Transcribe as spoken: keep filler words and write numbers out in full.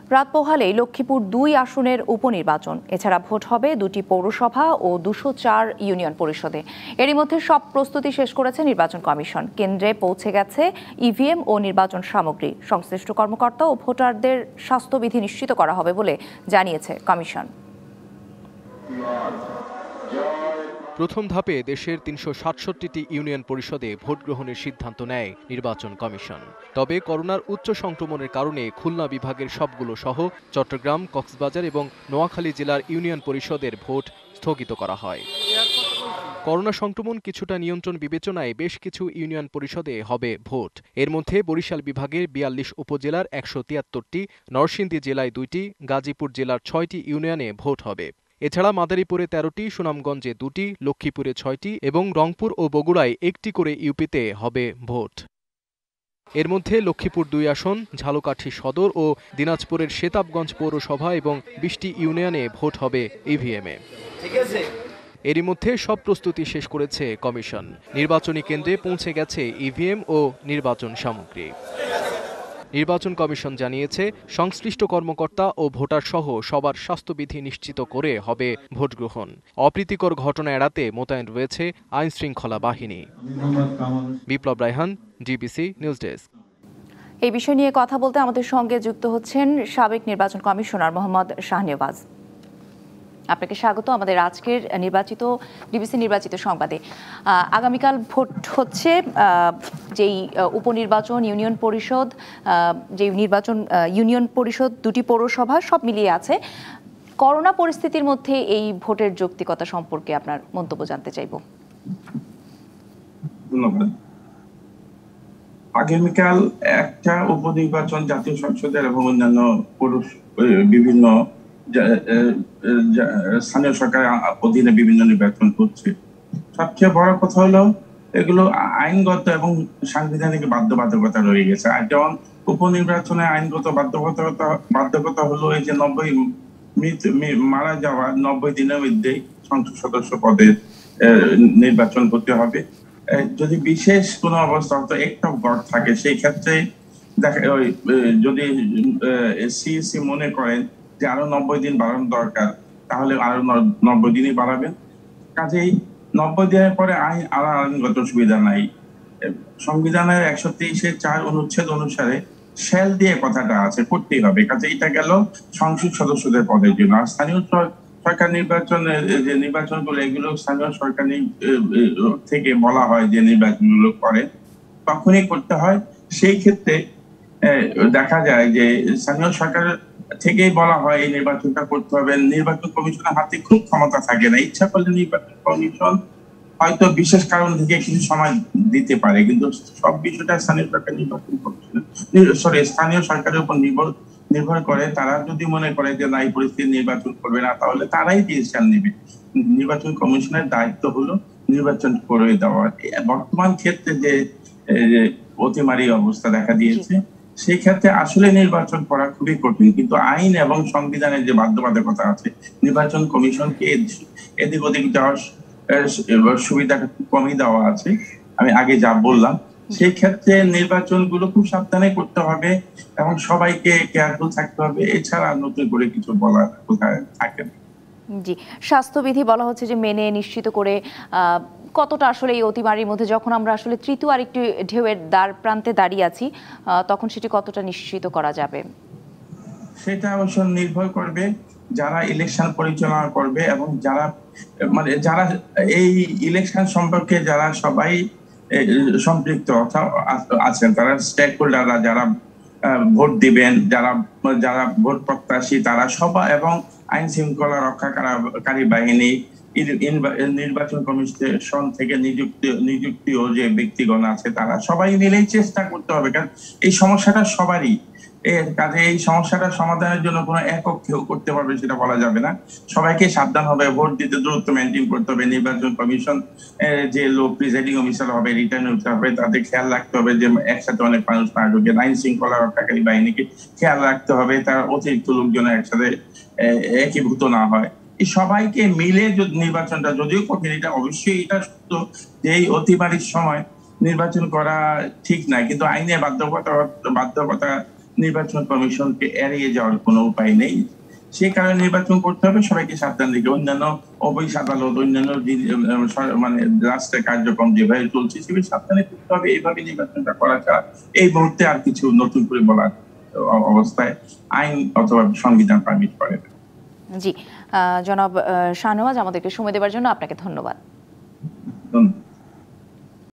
রাত পোহালেই লক্ষ্মীপুর দুই আসনের উপনির্বাচন। এছাড়া ভোট হবে দুটি পৌরসভা ও দুশো চার ইউনিয়ন পরিষদে। এরই মধ্যে সব প্রস্তুতি শেষ করেছে নির্বাচন কমিশন। কেন্দ্রে পৌঁছে গেছে ইভিএম ও নির্বাচন সামগ্রী। সংশ্লিষ্ট কর্মকর্তা ও ভোটারদের স্বাস্থ্যবিধি নিশ্চিত করা হবে বলে জানিয়েছে কমিশন। প্রথম ধাপে দেশের তিনশো সাতষট্টিটি ইউনিয়ন পরিষদে ভোট গ্রহণের সিদ্ধান্ত নেয় নির্বাচন কমিশন। তবে করোনার উচ্চ সংক্রমণের কারণে খুলনা বিভাগের সবগুলো সহ চট্টগ্রাম, কক্সবাজার এবং নোয়াখালী জেলার ইউনিয়ন পরিষদের ভোট স্থগিত করা হয়। করোনা সংক্রমণ কিছুটা নিয়ন্ত্রণ বিবেচনায় বেশ কিছু ইউনিয়ন পরিষদে হবে ভোট। এর মধ্যে বরিশাল বিভাগের বিয়াল্লিশ উপজেলার একশো তিয়াত্তরটি, নরসিংদী জেলায় দুইটি, গাজীপুর জেলার ছয়টি ইউনিয়নে ভোট হবে। এছাড়া মাদারীপুরে তেরোটি, সুনামগঞ্জে দুটি, লক্ষ্মীপুরে ছয়টি এবং রংপুর ও বগুড়ায় একটি করে ইউপিতে হবে ভোট। এর মধ্যে লক্ষ্মীপুর দুই আসন, ঝালকাঠি সদর ও দিনাজপুরের সেতাবগঞ্জ পৌরসভা এবং বিশটি ইউনিয়নে ভোট হবে ইভিএমে। এরই মধ্যে সব প্রস্তুতি শেষ করেছে কমিশন। নির্বাচনী কেন্দ্রে পৌঁছে গেছে ইভিএম ও নির্বাচন সামগ্রী। নির্বাচন কমিশন জানিয়েছে, সংশ্লিষ্ট কর্মকর্তা ও ভোটার সহ সবার স্বাস্থ্যবিধি নিশ্চিত করে হবে ভোট গ্রহণ। অপ্রীতিকর ঘটনা এড়াতে মোতায়েন রয়েছে আইন শৃঙ্খলা বাহিনী। Biplob Raihan, DBC news desk. এই বিষয় নিয়ে কথা বলতে আমাদের সঙ্গে যুক্ত হচ্ছেন সাবেক নির্বাচন কমিশনার মোহাম্মদ শাহনেওয়াজ। আপনাকে স্বাগত আমাদের আজকের নির্বাচিত ডিবিসি নির্বাচিত সংবাদে। আগামীকাল ভোট হচ্ছে, যেই উপনির্বাচন, ইউনিয়ন পরিষদ, যে নির্বাচন ইউনিয়ন পরিষদ, দুটি পৌরসভা সব মিলিয়ে আছে। করোনা পরিস্থিতির মধ্যে এই ভোটের যৌক্তিকতা সম্পর্কে আপনার মন্তব্য জানতে চাইব। ধন্যবাদ। আগামীকাল একটা উপনির্বাচন জাতীয় সংসদের এবং অন্যান্য বিভিন্ন স্থানীয় সরকারের অধীনে বিভিন্ন নির্বাচন হচ্ছে। সবচেয়ে বড় কথা হলো এগুলো আইনগত এবং সাংবিধানিক বাধ্যবাধকতা রয়ে গেছে। আর যেমন উপনির্বাচনে আইনগত বাধ্যবাধকতা বাধ্যকতা হলো এই যে নব্বই মারা যাওয়া নব্বই দিনের মধ্যে সংসদ সদস্য পদে নির্বাচন করতে হবে। যদি বিশেষ কোনো অবস্থা হতো একটা গড় থাকে, সেই ক্ষেত্রে দেখা ওই যদি সিইসি মনে করেন যে আরো নব্বই দিন বাড়ানো দরকার, তাহলে আরো নব্বই দিনই বাড়াবেন। কাজেই নব্বই দিনের পরে আইন আর আইনগত সুবিধা নাই। সংবিধানের একশো তেইশের চার অনুচ্ছেদ অনুসারে শেল দিয়ে কথাটা আছে, করতেই হবে। কাজে এটা গেল সংসদ সদস্যদের পদের জন্য। আর স্থানীয় সরকার নির্বাচনে যে নির্বাচনগুলো, এগুলো স্থানীয় সরকার থেকে বলা হয় যে নির্বাচনগুলো করে, তখনই করতে হয়। সেই ক্ষেত্রে দেখা যায় যে স্থানীয় সরকার থেকেই বলা হয় এই নির্বাচনটা করতে হবে। নির্বাচন কমিশনের হাতে খুব ক্ষমতা থাকে না। ইচ্ছা করলে নির্বাচন কমিশন হয়তো বিশেষ কারণ থেকে কিছু সময় দিতে পারে, কিন্তু সব বিষয়টা স্থানীয় সরকার নির্বাচন কমিশন সরি স্থানীয় সরকারের উপর নির্ভর নির্ভর করে। তারা যদি মনে করে যে না, এই পরিস্থিতি নির্বাচন করবে না, তাহলে তারাই ডিসিশন নেবে। নির্বাচন কমিশনের দায়িত্ব হলো নির্বাচন করে দেওয়া। বর্তমান ক্ষেত্রে যে অতিমারী অবস্থা দেখা দিয়েছে, সেই ক্ষেত্রে আসলে নির্বাচন করা খুবই কঠিন। কিন্তু আইন এবং সংবিধানের যে বাধ্যবাধকতা আছে, নির্বাচন কমিশনকে এদিক ওদিক যাওয়ার সুবিধা কমই দেওয়া আছে। আমি আগে যা বললাম, সেই ক্ষেত্রে নির্বাচনগুলো খুব সাবধানে করতে হবে এবং সবাইকে কেয়ারফুল থাকতে হবে। এছাড়া নতুন করে কিছু বলার কোথায় থাকে না। জি, স্বাস্থ্যবিধি বলা হচ্ছে যে মেনে নিশ্চিত করে, কতটা আসলে এই অতিমারির মধ্যে যখন আমরা আসলে তৃতীয় আরেকটি ঢেউয়ের দ্বার প্রান্তে দাঁড়িয়ে আছি, তখন সেটি কতটা নিশ্চিত করা যাবে? সেটা অবশ্য নির্ভর করবে যারা ইলেকশন পরিচালনা করবে এবং যারা মানে যারা এই ইলেকশন সম্পর্কে যারা সবাই সম্পৃক্ত আছেন, তারা স্টেক হোল্ডাররা, যারা ভোট দিবেন, যারা যারা ভোট প্রত্যাশী, তারা সবাই, এবং আইন শৃঙ্খলা রক্ষাকারী বাহিনী, নির্বাচন কমিশন থেকে নিযুক্ত নিযুক্তিও যে ব্যক্তিগণ আছে, তারা সবাই মিলেই চেষ্টা করতে হবে। কারণ এই সমস্যাটা সবারই। এর কাজে এই সমস্যাটা সমাধানের জন্য কোনো একক কেউ করতে পারবে সেটা বলা যাবে না। সবাইকে সাবধান হবে, ভোট দিতে দূরত্ব মেনটেন করতে হবে। নির্বাচন কমিশন যে লোক প্রিসাইডিং অফিসার হবে, রিটার্নিং অফিসার হবে, তাদের খেয়াল রাখতে হবে যে একসাথে অনেক মানুষ না ঢোকে। আইন শৃঙ্খলা রক্ষাকারী বাহিনীকে খেয়াল রাখতে হবে তার অতিরিক্ত লোকজন একসাথে একীভূত না হয়। এই সবাইকে মিলে যদি নির্বাচনটা, যদিও কঠিন, এটা অবশ্যই এটা সত্য যে এই অতিমারির সময় নির্বাচন করা ঠিক নাই, কিন্তু আইনের বাধ্যকতা বাধ্যকতা নির্বাচন কমিশনকে এড়িয়ে যাওয়ার কোনো উপায় নেই। সেই কারণে নির্বাচন করতে হবে, সবাইকে সাবধান রেখে। অন্যান্য অফিস আদালত, অন্যান্য মানে রাষ্ট্রের কার্যক্রম যেভাবে চলছে সেভাবে সাবধানে করতে হবে। এইভাবে নির্বাচনটা করা ছাড়া এই মুহূর্তে আর কিছু নতুন করে বলার অবস্থায় আইন অথবা সংবিধান পারমিট করে না। জি, জনাব শাহনেওয়াজ, আমাদেরকে সময় দেওয়ার জন্য আপনাকে ধন্যবাদ।